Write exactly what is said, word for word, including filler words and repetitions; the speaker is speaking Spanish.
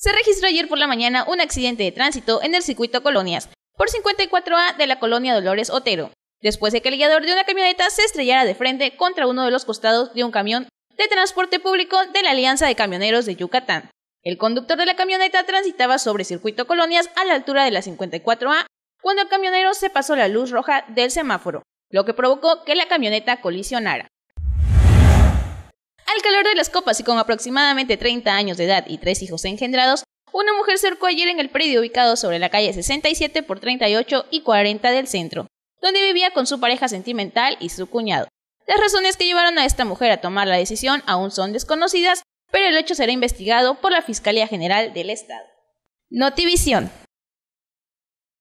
Se registró ayer por la mañana un accidente de tránsito en el circuito Colonias, por cincuenta y cuatro A de la colonia Dolores Otero, después de que el guiador de una camioneta se estrellara de frente contra uno de los costados de un camión de transporte público de la Alianza de Camioneros de Yucatán. El conductor de la camioneta transitaba sobre circuito Colonias a la altura de la cincuenta y cuatro A cuando el camionero se pasó la luz roja del semáforo, lo que provocó que la camioneta colisionara. Al calor de las copas y con aproximadamente treinta años de edad y tres hijos engendrados, una mujer se ahorcó ayer en el predio ubicado sobre la calle sesenta y siete por treinta y ocho y cuarenta del centro, donde vivía con su pareja sentimental y su cuñado. Las razones que llevaron a esta mujer a tomar la decisión aún son desconocidas, pero el hecho será investigado por la Fiscalía General del Estado. Notivisión.